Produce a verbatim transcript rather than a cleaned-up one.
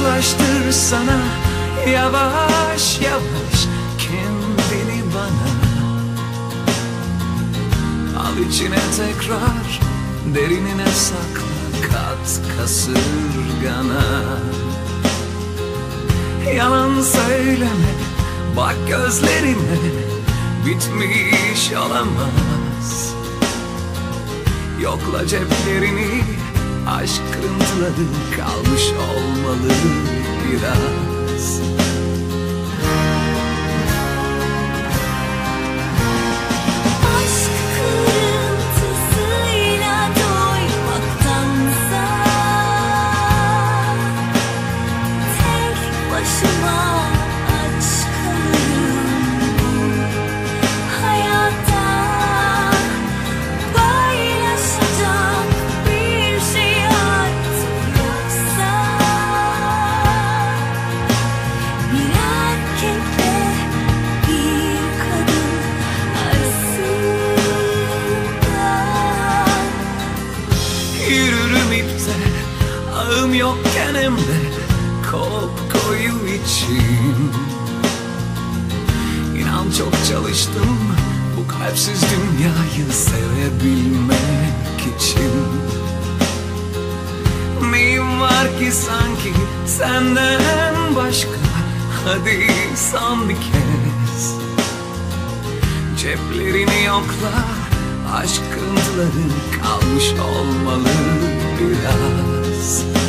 Yaklaştır sana yavaş yavaş kendini bana. Al içine tekrar, derinine sakla, kat kasırgana. Yalan söyleme, bak gözlerime, bitmiş olamaz. Yokla ceplerini, aşk kırıntıları kalmış olmalı biraz. Aşk kırıntısıyla doymaktansa tek başıma aç kalırım. Hayatta paylaşacak bir şey artık yoksa, bir erkekle bir kadın arasında. Yürürüm ipte, ağım yokken hem de kop koyu için. İnan çok çalıştım bu kalpsiz dünyayı sevebilmek için. Neyim var ki sanki senden başka? Hadi son bir kez ceplerini yokla, aşk kırıntıları kalmış olmalı biraz.